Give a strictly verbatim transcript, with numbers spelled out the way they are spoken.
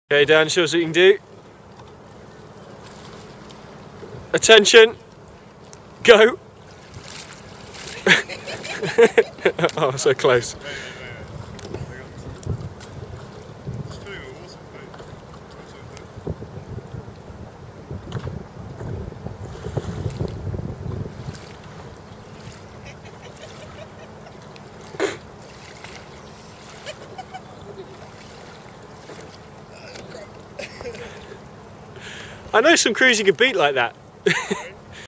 Okay, Dan, show us what you can do. Attention. Go. Oh, so close. I know some crews you could beat like that.